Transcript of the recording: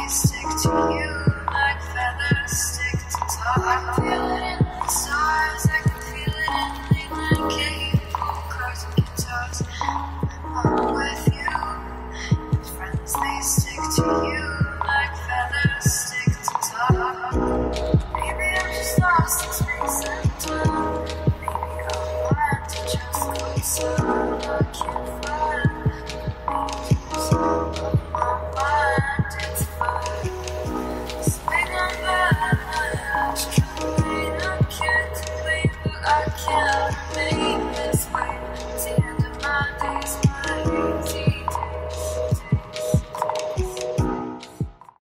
they stick to you like feathers stick to top. I feel it in the stars, I can feel it in England, cable cars and guitars. I'm with you, and friends they stick to you.